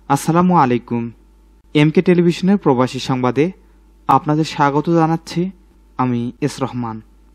আসসালামু আলাইকুম। এমকে টেলিভিশনের প্রবাসী সংবাদে আপনাদের স্বাগত জানাচ্ছি আমি এস রহমান।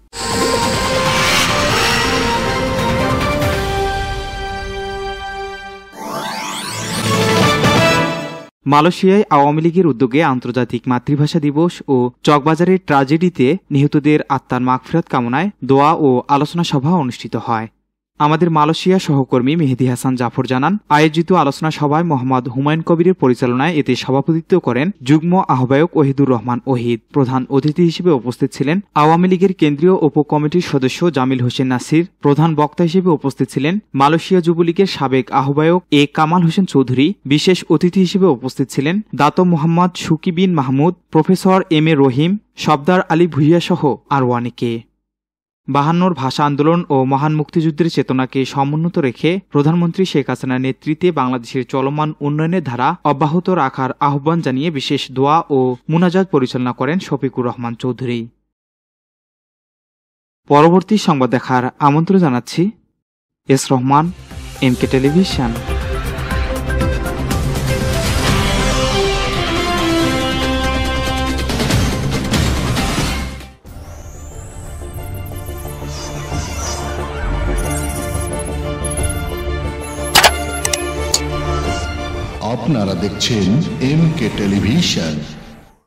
মালয়েশিয়ায় আওয়ামী লীগের উদ্যোগে আন্তর্জাতিক মাতৃভাষা দিবস ও চকবাজারের ট্র্যাজেডিতে নিহতদের আত্মার মাগফিরাত কামনায় দোয়া ও আলোচনা সভা অনুষ্ঠিত হয়। আমাদের মালয়েশিয়া সহকর্মী মেহেদী হাসান জাফর জানান, আয়োজিত আলোচনা সভায় মোহাম্মদ হুমায়ুন কবিরের পরিচালনায় এতে সভাপতিত্ব করেন যুগ্ম আহ্বায়ক ওহিদুর রহমান ওহিদ। প্রধান অতিথি হিসেবে উপস্থিত ছিলেন আওয়ামী লীগের কেন্দ্রীয় উপকমিটির সদস্য জামিল হোসেন নাসির। প্রধান বক্তা হিসেবে উপস্থিত ছিলেন মালয়েশিয়া যুবলীগের সাবেক আহ্বায়ক এ কামাল হোসেন চৌধুরী। বিশেষ অতিথি হিসেবে উপস্থিত ছিলেন Dato Mohammad Suki bin Mahmud, professor M A Rahim, Safdar Ali Bhuiyan সহ আরও অনেকে। 52 ভাষা আন্দোলন ও মহান মুক্তিযুদ্ধের চেতনাকে সমুন্নত রেখে প্রধানমন্ত্রী শেখ হাসিনার নেতৃত্বে বাংলাদেশের চলমান উন্নয়নের ধারা অব্যাহত রাখার আহ্বান জানিয়ে বিশেষ দোয়া ও মুনাজাত পরিচালনা করেন শফিকুর রহমান চৌধুরী। পরবর্তী সংবাদ দেখার আমন্ত্রণ জানাচ্ছি। S Rahman, MK television. আপনারা দেখছেন এমকে টেলিভিশন।